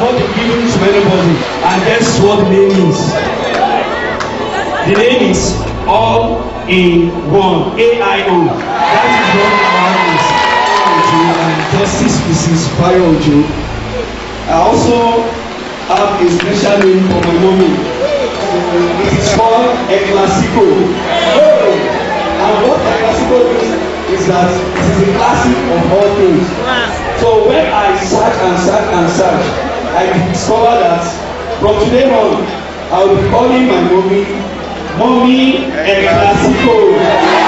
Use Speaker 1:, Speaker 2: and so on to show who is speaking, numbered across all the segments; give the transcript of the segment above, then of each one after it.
Speaker 1: not been given to anybody. And guess what the name is? The name is All in One, AIO. That is what our name is. And Justice Mrs. Bayo Ojo. I also have a special name for my mommy. It is called a Classico. And what a Classico is that it is a classic of all things. So when I search, I discover that from today on, I will be calling my mommy a Classico.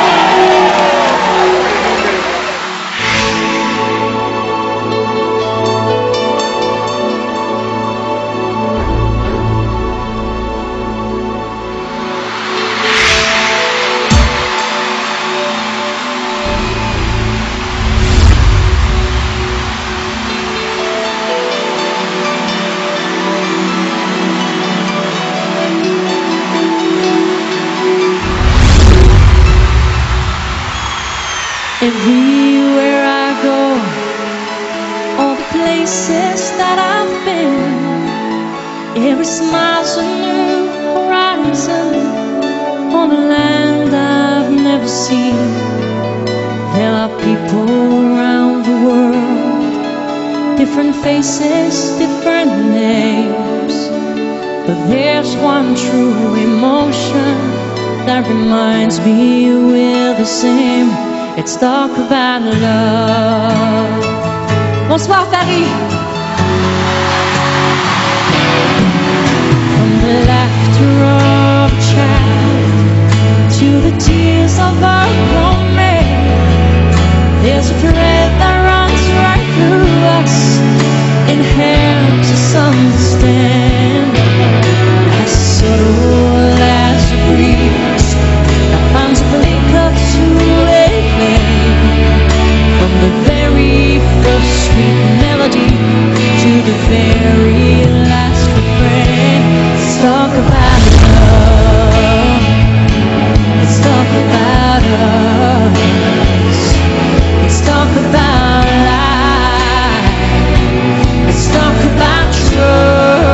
Speaker 2: Everywhere I go, all the places that I've been, every smile's a new horizon on a land I've never seen. There are people around the world, different faces, different names, but there's one true emotion that reminds me we're the same. Let's talk about love. Bonsoir Paris. From the laughter of a child to the tears of a grown man, there's a thread that runs right through us and helps us understand. As subtle as a breeze that finds a flicker to from the very first sweet melody to the very last refrain. Let's talk about love. Let's talk about us. Let's talk about life. Let's talk about trust.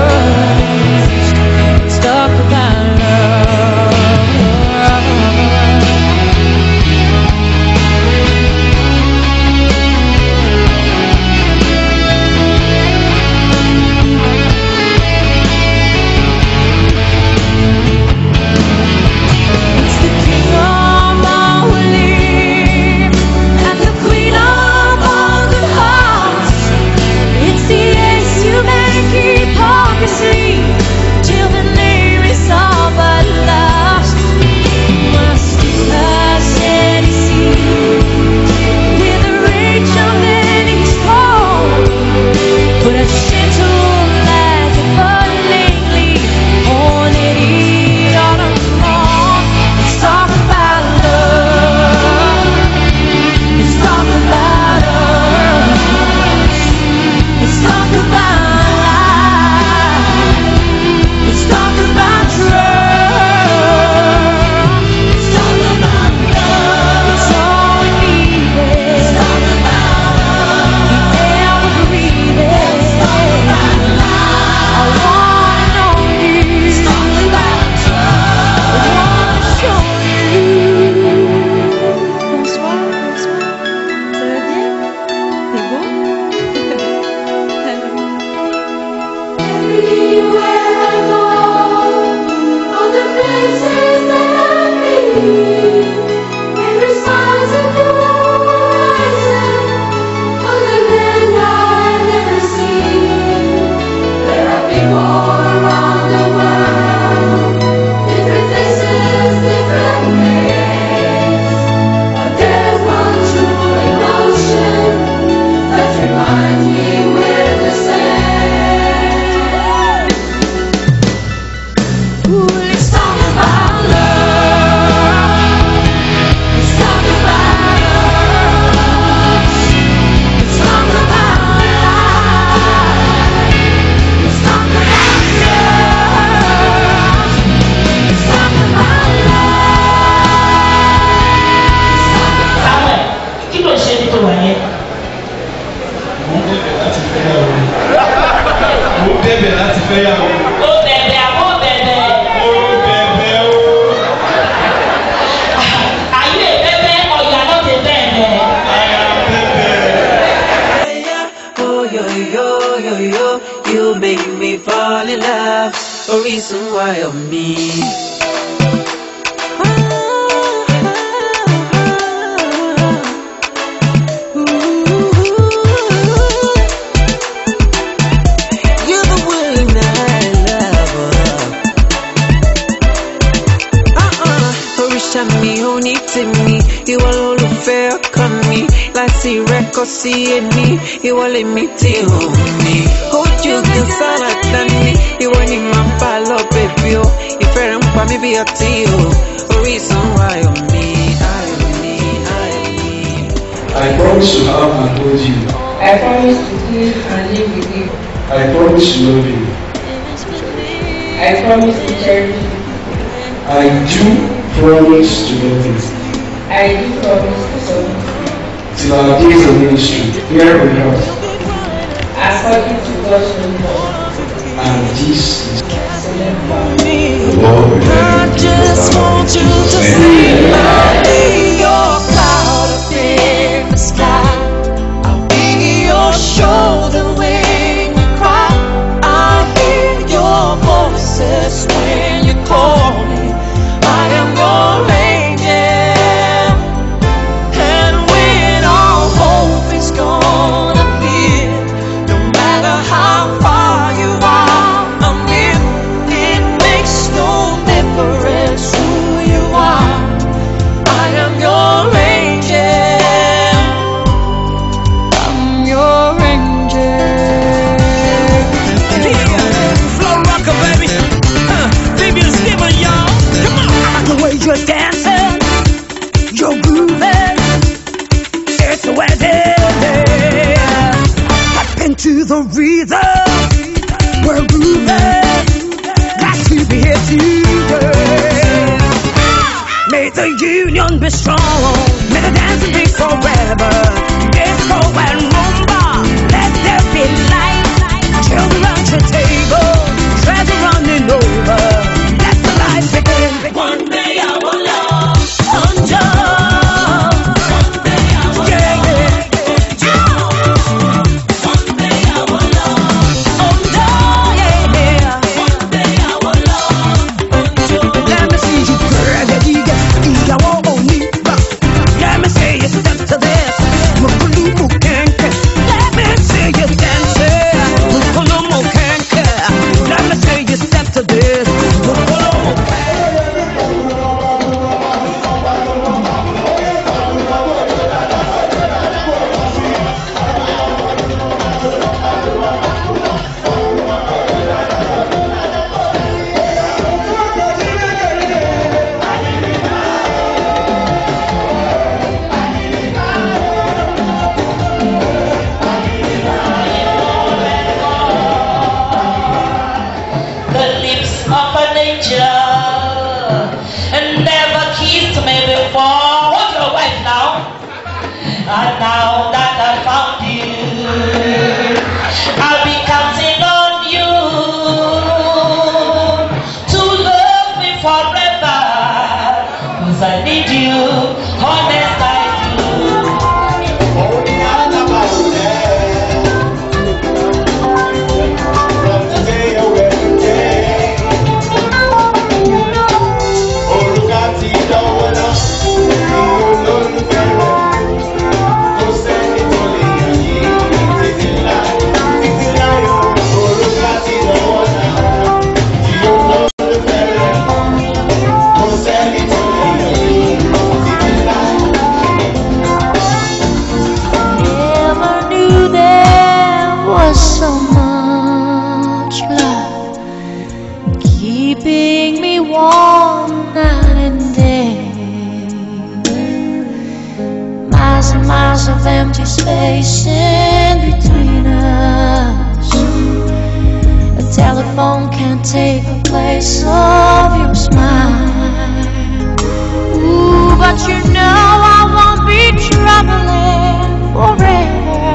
Speaker 3: a reason why of me. You're the one I love. Orisha mi, onite mi, ìwọ lolùfẹ́ ọkàn mi. Láti rẹ́kọ̀ sí ẹni, ìwọ lèmi tí ò ní. Ojú kan sára dání, ìwọ ni màá bá lọ bèbí o. Ìfẹ́ rẹ̀ ń pa mí bí ọtí o. Orísun ayọ̀ mi, ayọ̀ mi, ayọ̀ mi.
Speaker 4: I promise to have and hold you.
Speaker 5: I promise to live and live with you.
Speaker 4: I promise to love you.
Speaker 5: I promise to cherish you.
Speaker 4: I do promise to love you.
Speaker 5: I do promise to serve you.
Speaker 4: Till our days of ministry, here on earth.
Speaker 5: According to God's will.
Speaker 4: And this is
Speaker 2: I just want you to see I'll be your cloud up in the sky. I'll be your shoulder when you cry. I hear your voices when you call me. I am your angel. And when all hope is gone up here, no matter how far you are, I'm here. It makes no difference who you are. I am your angel. I'm your angel.
Speaker 6: Flow rocker, baby. Baby, it's giving y'all. Come on. I like the way you're dancing. You're grooving. It's the way up into the rhythm. We're grooving. Got to be here today. May the union be strong. May the dancing be forever. Disco and rumba. Let there be light. Children around your table. Treasure running over. Let the light begin.
Speaker 2: One day I will love undone. One day I will love undone. One day I will love undone. One day I will love undone.
Speaker 6: Let me see you girl, you won't need. Let me see you step to this. Let me see you dancing. Let me see you step to this.
Speaker 2: The lips of an angel and never kissed me before. What's your wife now? And now that I found you, I'll be counting on you to love me forever. 'Cause I need you, honest I do. Never knew there was so much love keeping me warm night and day. Miles and miles of empty space in between us. A telephone can't take the place of your smile. Ooh, but you know I won't be traveling forever.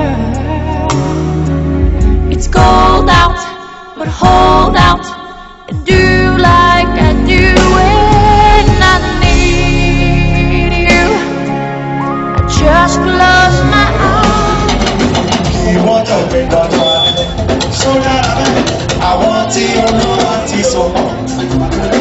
Speaker 2: It's cold out, but hold out and do like I do when I need you. I just close my eyes.
Speaker 7: You want to bring on one, so now I want to know what is
Speaker 1: sọ.